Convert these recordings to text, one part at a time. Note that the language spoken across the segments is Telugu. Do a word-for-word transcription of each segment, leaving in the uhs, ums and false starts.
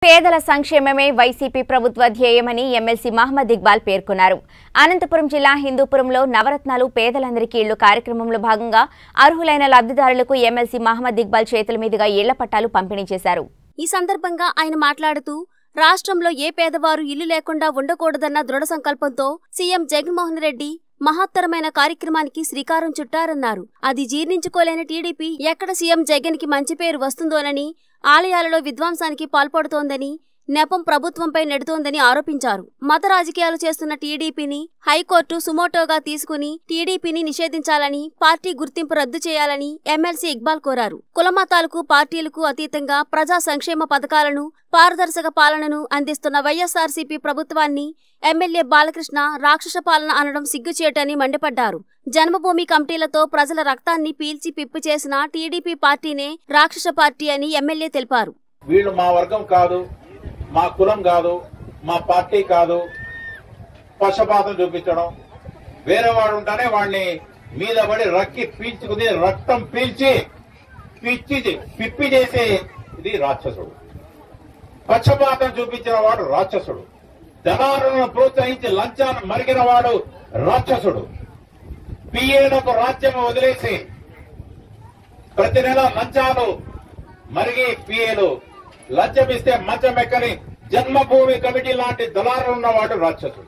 పేదల సంక్షేమమే వైసీపీ ప్రభుత్వ ధ్యేయమని ఎమ్మెల్సీ మహమ్మద్ ఇక్బాల్ పేర్కొన్నారు. అనంతపురం జిల్లా హిందూపురంలో నవరత్నాలు పేదలందరికీ ఇళ్లు కార్యక్రమంలో భాగంగా అర్హులైన లబ్ధిదారులకు ఎమ్మెల్సీ మహమ్మద్ ఇక్బాల్ చేతుల మీదుగా ఇళ్ల పట్టాలు పంపిణీ చేశారు. ఈ సందర్భంగా ఆయన మాట్లాడుతూ రాష్ట్రంలో ఏ పేదవారు ఇల్లు లేకుండా ఉండకూడదన్న దృఢ సంకల్పంతో సీఎం జగన్మోహన్ రెడ్డి మహత్తరమైన కార్యక్రమానికి శ్రీకారం చుట్టారన్నారు. అది జీర్ణించుకోలేని టీడీపీ ఎక్కడ సీఎం జగన్ కి మంచి పేరు వస్తుందోనని, ఆలయాలలో విధ్వంసానికి పాల్పడుతోందని, నెపం ప్రభుత్వంపై నెడుతోందని ఆరోపించారు. మత రాజకీయాలు చేస్తున్న టీడీపీని హైకోర్టు సుమోటోగా తీసుకుని టీడీపీని నిషేధించాలని, పార్టీ గుర్తింపు రద్దు చేయాలని ఎమ్మెల్సీ ఇక్బాల్ కోరారు. కులమతాలకు పార్టీలకు అతీతంగా ప్రజా సంక్షేమ పథకాలను, పారదర్శక పాలనను అందిస్తున్న వైఎస్ఆర్సీపీ ప్రభుత్వాన్ని ఎమ్మెల్యే బాలకృష్ణ రాక్షస పాలన అనడం సిగ్గుచేటని మండిపడ్డారు. జన్మభూమి కమిటీలతో ప్రజల రక్తాన్ని పీల్చి పిప్పి చేసిన టీడీపీ పార్టీనే రాక్షస పార్టీ అని ఎమ్మెల్యే తెలిపారు. వీళ్ళు మా వర్గం కాదు, మా కులం కాదు, మా పార్టీ కాదు, పక్షపాతం చూపించడం, వేరే వాడు ఉంటేనే వాడిని మీద పడి రక్కి పీల్చుకుని రక్తం పీల్చి పిచ్చి పిప్పి చేసి ఇది రాక్షసుడు. పక్షపాతం చూపించిన వాడు రాక్షసుడు. దళారులను ప్రోత్సహించి లంచాన్ని మరిగిన వాడు రాక్షసుడు. పిఏలకు రాజ్యం వదిలేసి ప్రతి నెల లంచాలు మరిగి పిఏలు లంచమిస్తే మంచం ఎక్కని జన్మభూమి కమిటీ లాంటి దళారులు ఉన్నవాడు రాక్షసుడు.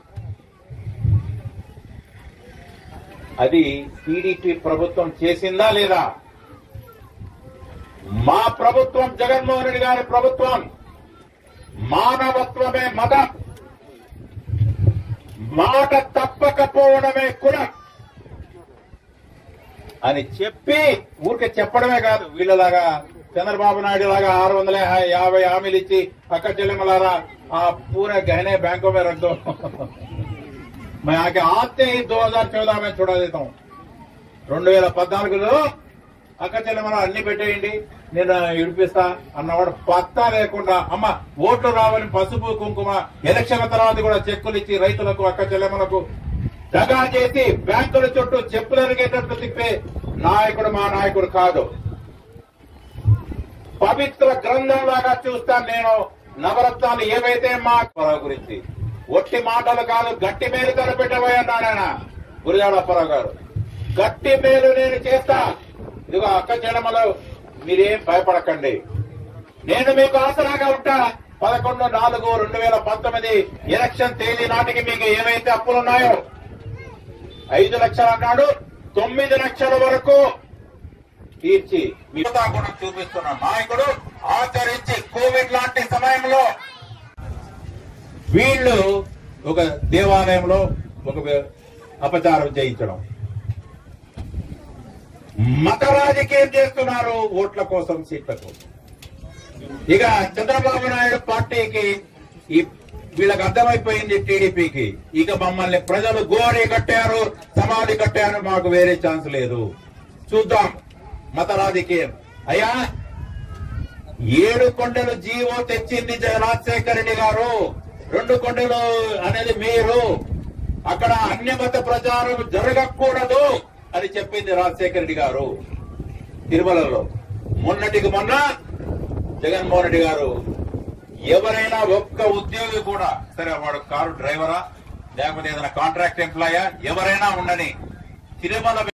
అది టీడీపీ ప్రభుత్వం చేసిందా లేదా? మా ప్రభుత్వం, జగన్మోహన్ రెడ్డి గారి ప్రభుత్వం మానవత్వమే మతం, మాట తప్పకపోవడమే కులం అని చెప్పి ఊరికే చెప్పడమే కాదు, వీళ్ళలాగా చంద్రబాబు నాయుడు లాగా ఆరు వందల యాభై హామీలు ఇచ్చి అక్క చెల్లెమ్మలారా ఆ పూరే గహనే बैंकों में रख दो, मैं आके आते ही दो हजार चौदह में छुड़ा देता हूं. రెండు వేల పద్నాలుగులో అక్క చెల్లెమ్మల అన్ని పెట్టేయండి నేను ఇడిపిస్తా అన్నవాడు పత్తా లేకుండా అమ్మ ఓట్లు రావని పసుపు కుంకుమ ఎలక్షన్ల తర్వాత కూడా చెక్కులు ఇచ్చి రైతులకు అక్క చెల్లెమ్మలకు దగా చేసి బ్యాంకుల చుట్టూ చెప్పులు ఎరిగేటట్టు తిప్పే నాయకుడు మా నాయకుడు కాదు. పవిత్ర గ్రంథం లాగా చూస్తాను నేను నవరత్నాలు ఏవైతే మా గురించి. ఒట్టి మాటలు కాదు, గట్టి మేలు కనిపెట్టబోయన్నాడు ఆయన గురిజాడప్పారావు గారు. గట్టి మేలు నేను చేస్తా. ఇదిగో అక్క చెల్లెమ్మలు మీరేం భయపడకండి, నేను మీకు ఆసరాగా ఉంటా. పదకొండు నాలుగు రెండు వేల పంతొమ్మిది ఎలక్షన్ తేదీ నాటికి మీకు ఏవైతే అప్పులున్నాయో ఐదు లక్షలు అన్నాడు, తొమ్మిది లక్షల వరకు తీర్చి మిగతా కూడా చూపిస్తున్న నాయకుడు. ఆచరించి కోవిడ్ లాంటి సమయంలో వీళ్ళు ఒక దేవాలయంలో ఒక అపచారం చేయించడం, మత రాజకీయం చేస్తున్నారు ఓట్ల కోసం, సీట్ల కోసం. ఇక చంద్రబాబు నాయుడు పార్టీకి ఈ వీళ్ళకి అర్థమైపోయింది టీడీపీకి, ఇక మమ్మల్ని ప్రజలు గోరి కట్టారు, సమాధి కట్టారు, మాకు వేరే ఛాన్స్ లేదు, చూద్దాం మత రాజకీయం. అయ్యా ఏడు కొండలు జీవో తెచ్చింది రాజశేఖర రెడ్డి గారు, రెండు కొండలు అనేది మీరు, అక్కడ అన్యమత ప్రచారం జరగకూడదు అని చెప్పింది రాజశేఖర రెడ్డి గారు తిరుమలలో. మొన్నటికి మొన్న జగన్మోహన్ రెడ్డి గారు ఎవరైనా ఒక్క ఉద్యోగి కూడా సరే, వాడు కారు డ్రైవరా లేకపోతే ఏదైనా కాంట్రాక్ట్ ఎంప్లాయా ఎవరైనా ఉండని తిరుమల